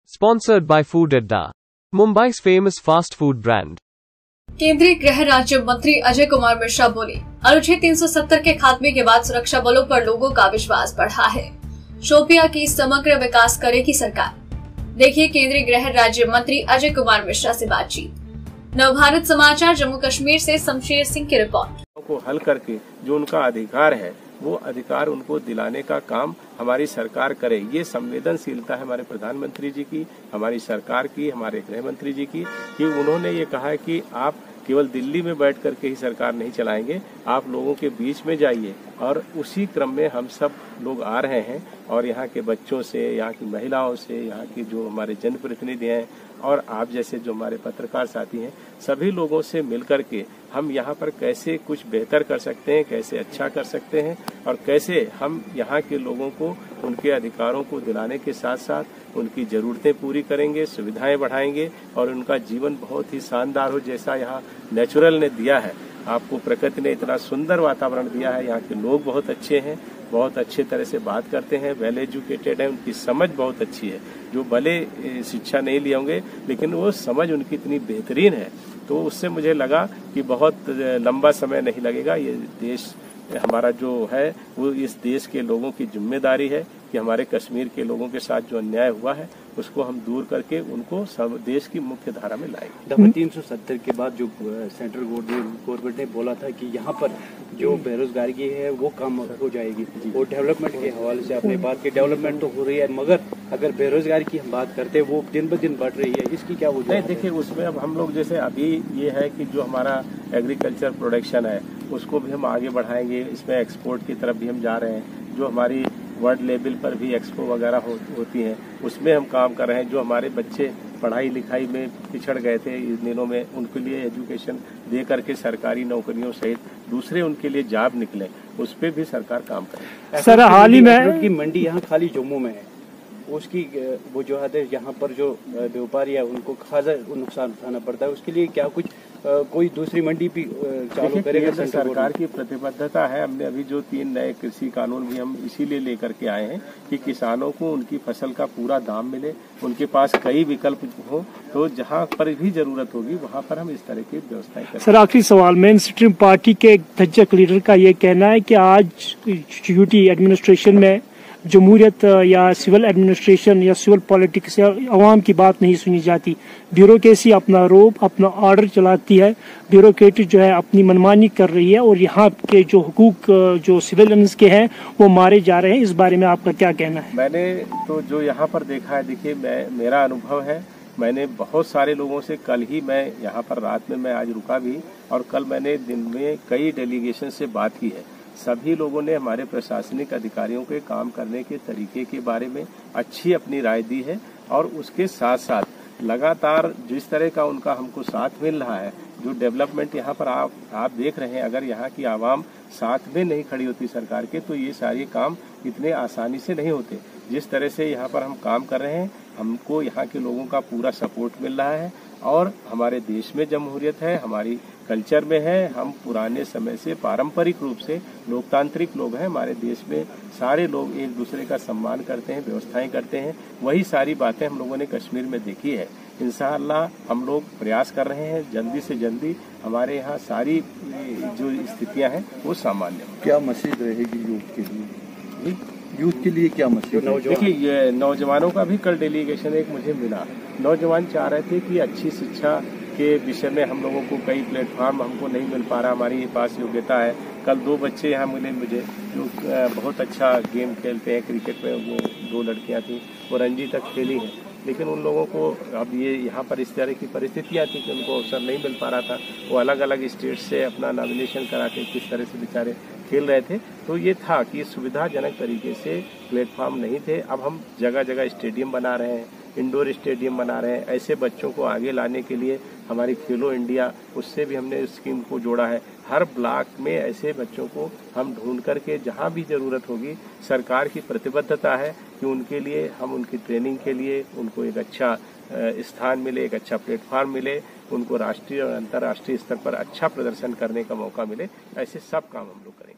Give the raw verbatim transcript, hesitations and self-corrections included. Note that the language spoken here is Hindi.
Sponsored by Food Adda, Mumbai's famous fast food brand. केंद्रीय गृह राज्य मंत्री अजय कुमार मिश्रा बोले, अनुच्छेद तीन सौ सत्तर के खात्मे के बाद सुरक्षा बलों पर लोगों का विश्वास बढ़ा है। शोपियां की समग्र विकास करेगी सरकार। देखिए केंद्रीय गृह राज्य मंत्री अजय कुमार मिश्रा से बातचीत। नवभारत समाचार जम्मू कश्मीर से शमशेर सिंह की रिपोर्ट। को हल करके जो उनका अधिकार है वो अधिकार उनको दिलाने का काम हमारी सरकार करे। ये संवेदनशीलता है हमारे प्रधानमंत्री जी की, हमारी सरकार की, हमारे गृह मंत्री जी की, कि उन्होंने ये कहा है कि आप केवल दिल्ली में बैठ करके ही सरकार नहीं चलाएंगे, आप लोगों के बीच में जाइए। और उसी क्रम में हम सब लोग आ रहे हैं और यहाँ के बच्चों से, यहाँ की महिलाओं से, यहाँ की जो हमारे जनप्रतिनिधि हैं और आप जैसे जो हमारे पत्रकार साथी हैं, सभी लोगों से मिलकर के हम यहाँ पर कैसे कुछ बेहतर कर सकते हैं, कैसे अच्छा कर सकते हैं और कैसे हम यहाँ के लोगों को उनके अधिकारों को दिलाने के साथ साथ उनकी जरूरतें पूरी करेंगे, सुविधाएं बढ़ाएंगे और उनका जीवन बहुत ही शानदार हो, जैसा यहाँ नेचुरल ने दिया है। आपको प्रकृति ने इतना सुंदर वातावरण दिया है, यहाँ के लोग बहुत अच्छे हैं, बहुत अच्छे तरह से बात करते हैं, वेल एजुकेटेड है, उनकी समझ बहुत अच्छी है। जो भले शिक्षा नहीं लिए होंगे लेकिन वो समझ उनकी इतनी बेहतरीन है, तो उससे मुझे लगा कि बहुत लंबा समय नहीं लगेगा। ये देश हमारा जो है वो इस देश के लोगों की जिम्मेदारी है कि हमारे कश्मीर के लोगों के साथ जो अन्याय हुआ है उसको हम दूर करके उनको सब देश की मुख्य धारा में लाएंगे। तीन सौ सत्तर के बाद जो सेंट्रल गवर्नमेंट ने बोला था कि यहाँ पर जो बेरोजगारी की है वो कम हो जाएगी और डेवलपमेंट के हवाले से आपने बात की, डेवलपमेंट तो हो रही है मगर अगर बेरोजगारी की हम बात करते हैं वो दिन ब दिन बढ़ रही है, इसकी क्या वजह है? देखिए उसमें अब हम लोग जैसे अभी ये है कि जो हमारा एग्रीकल्चर प्रोडक्शन है उसको भी हम आगे बढ़ाएंगे, इसमें एक्सपोर्ट की तरफ भी हम जा रहे हैं। जो हमारी वर्ल्ड लेवल पर भी एक्सपो वगैरह हो, होती हैं उसमें हम काम कर रहे हैं। जो हमारे बच्चे पढ़ाई लिखाई में पिछड़ गए थे इन दिनों में, उनके लिए एजुकेशन दे करके सरकारी नौकरियों सहित दूसरे उनके लिए जॉब निकले, उस पर भी सरकार काम करे। सर हाल ही में की मंडी यहाँ खाली जम्मू में है, उसकी वो जो है यहाँ पर जो व्यापारी है उनको खासा नुकसान उठाना पड़ता है, उसके लिए क्या कुछ आ, कोई दूसरी मंडी भी चालू करेगा? सरकार की प्रतिबद्धता है। हमने अभी जो तीन नए कृषि कानून भी हम इसीलिए लेकर के आए हैं कि किसानों को उनकी फसल का पूरा दाम मिले, उनके पास कई विकल्प हो, तो जहां पर भी जरूरत होगी वहां पर हम इस तरह की व्यवस्थाएं करें। सर आखिरी सवाल, मेन स्ट्रीम पार्टी के धज्जक लीडर का ये कहना है कि आज यूटी एडमिनिस्ट्रेशन में जमहूरियत या सिविल एडमिनिस्ट्रेशन या सिविल पॉलिटिक्स या अवाम की बात नहीं सुनी जाती। ब्यूरोक्रेसी अपना रोब अपना ऑर्डर चलाती है, ब्यूरोक्रेट जो है अपनी मनमानी कर रही है और यहाँ के जो हुकूक जो सिविलियंस के हैं वो मारे जा रहे हैं। इस बारे में आपका क्या कहना है? मैंने तो जो यहाँ पर देखा है, देखिए मैं मेरा अनुभव है, मैंने बहुत सारे लोगों से, कल ही मैं यहाँ पर रात में मैं आज रुका भी और कल मैंने दिन में कई डेलीगेशन से बात की है। सभी लोगों ने हमारे प्रशासनिक अधिकारियों के काम करने के तरीके के बारे में अच्छी अपनी राय दी है और उसके साथ साथ लगातार जिस तरह का उनका हमको साथ मिल रहा है, जो डेवलपमेंट यहाँ पर आप आप देख रहे हैं, अगर यहाँ की आवाम साथ में नहीं खड़ी होती सरकार के तो ये सारे काम इतने आसानी से नहीं होते। जिस तरह से यहाँ पर हम काम कर रहे हैं, हमको यहाँ के लोगों का पूरा सपोर्ट मिल रहा है और हमारे देश में जमहूरियत है, हमारी कल्चर में है, हम पुराने समय से पारंपरिक रूप से लोकतांत्रिक लोग हैं। हमारे देश में सारे लोग एक दूसरे का सम्मान करते हैं, व्यवस्थाएं करते हैं। वही सारी बातें हम लोगों ने कश्मीर में देखी है। इंशाअल्लाह हम लोग प्रयास कर रहे हैं जल्दी से जल्दी हमारे यहाँ सारी जो स्थितियां हैं वो सामान्य हो। क्या मैसेज रहेगी यूथ के लिए? यूथ के लिए क्या मैसेज? देखिए नौजवानों का भी कल डेलीगेशन एक मुझे मिला। नौजवान चाह रहे थे कि अच्छी शिक्षा के विषय में हम लोगों को कई प्लेटफॉर्म हमको नहीं मिल पा रहा, हमारी पास योग्यता है। कल दो बच्चे यहाँ मिले मुझे जो बहुत अच्छा गेम खेलते हैं क्रिकेट में, वो दो लड़कियाँ थी, वो रणजी तक खेली हैं, लेकिन उन लोगों को अब ये यहाँ पर इस तरह की परिस्थितियाँ थी कि उनको अवसर नहीं मिल पा रहा था। वो अलग अलग स्टेट से अपना नॉमिनेशन करा के किस तरह से बेचारे खेल रहे थे, तो ये था कि सुविधाजनक तरीके से प्लेटफॉर्म नहीं थे। अब हम जगह जगह स्टेडियम बना रहे हैं, इंडोर स्टेडियम बना रहे हैं। ऐसे बच्चों को आगे लाने के लिए हमारी खेलो इंडिया, उससे भी हमने स्कीम को जोड़ा है। हर ब्लॉक में ऐसे बच्चों को हम ढूंढ करके जहां भी जरूरत होगी, सरकार की प्रतिबद्धता है कि उनके लिए हम उनकी ट्रेनिंग के लिए उनको एक अच्छा स्थान मिले, एक अच्छा प्लेटफॉर्म मिले, उनको राष्ट्रीय और अंतर्राष्ट्रीय स्तर पर अच्छा प्रदर्शन करने का मौका मिले। ऐसे सब काम हम लोग करेंगे।